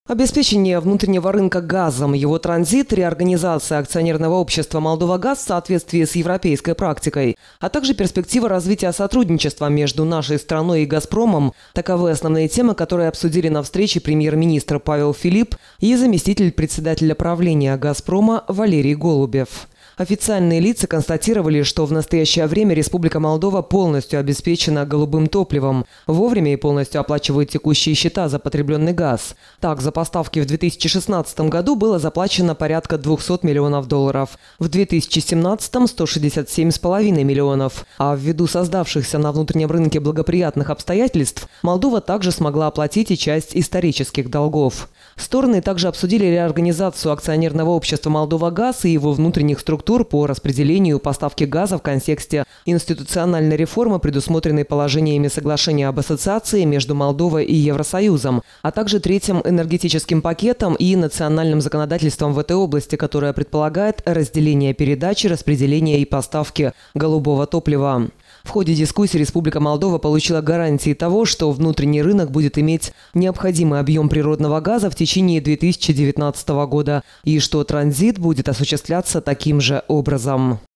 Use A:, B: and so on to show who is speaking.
A: Обеспечение внутреннего рынка газом, его транзит, реорганизация акционерного общества «Молдова-Газ» в соответствии с европейской практикой, а также перспектива развития сотрудничества между нашей страной и «Газпромом» – таковы основные темы, которые обсудили на встрече премьер-министр Павел Филипп и заместитель председателя правления «Газпрома» Валерий Голубев. Официальные лица констатировали, что в настоящее время Республика Молдова полностью обеспечена голубым топливом, вовремя и полностью оплачивает текущие счета за потребленный газ. Так, за поставки в 2016 году было заплачено порядка 200 миллионов долларов, в 2017 – 167,5 миллионов. А ввиду создавшихся на внутреннем рынке благоприятных обстоятельств, Молдова также смогла оплатить и часть исторических долгов. Стороны также обсудили реорганизацию акционерного общества «Молдова-Газ» и его внутренних структур по распределению поставки газа в контексте институциональной реформы, предусмотренной положениями соглашения об ассоциации между Молдовой и Евросоюзом, а также третьим энергетическим пакетом и национальным законодательством в этой области, которое предполагает разделение передачи, распределения и поставки голубого топлива. В ходе дискуссии Республика Молдова получила гарантии того, что внутренний рынок будет иметь необходимый объем природного газа в течение 2019 года и что транзит будет осуществляться таким же образом.